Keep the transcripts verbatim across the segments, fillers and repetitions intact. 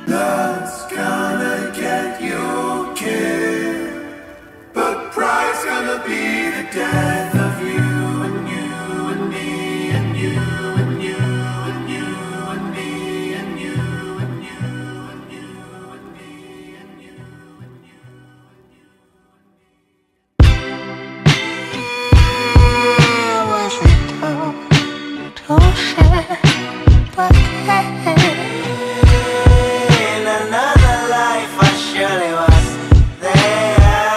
Love's gonna get you killed, but pride's gonna be the death of you and you and me and you and you and you and me and you and you and you and me and you and you and you. I wasn't told to share, but hey. In another life I surely was there.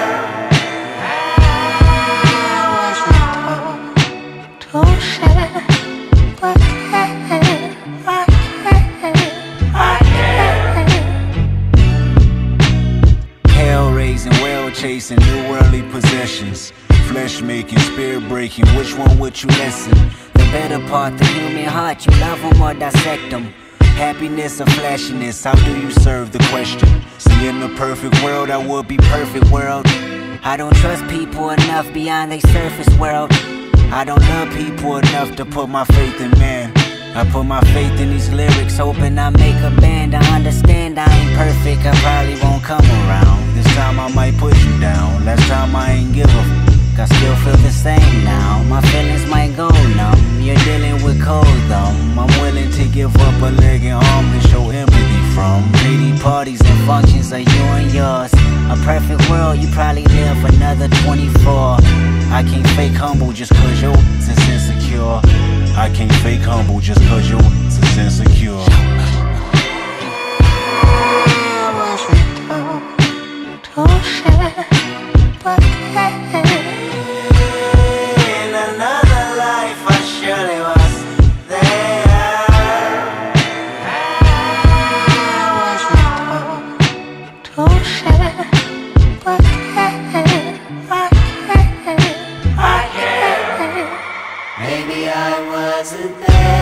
I wasn't told to share, but hey, I can't, I can't. Hell raising, well chasing, new worldly possessions, flesh making, spirit breaking. Which one would you listen? The better part, the human heart, you love them or dissect them. Happiness or flashiness, how do you serve the question? See, in the perfect world, I would be perfect world. I don't trust people enough beyond their surface world. I don't love people enough to put my faith in man. I put my faith in these lyrics, hoping I make a band. I understand I ain't perfect, I probably won't come around. This time I might put you down, last time I ain't give a f. I still feel the same now, my feelings might go numb. You're dealing with cold dumb. I'm willing to give up a leg and arm to show empathy from. Lady parties and functions are you and yours. A perfect world, you probably live another twenty-four. I can't fake humble just cause your is insecure. I can't fake humble just cause your is insecure. I wasn't told to share, but hey. In another life I surely was there. I wasn't told to share, but hey, I can't, I can't. Maybe I wasn't there.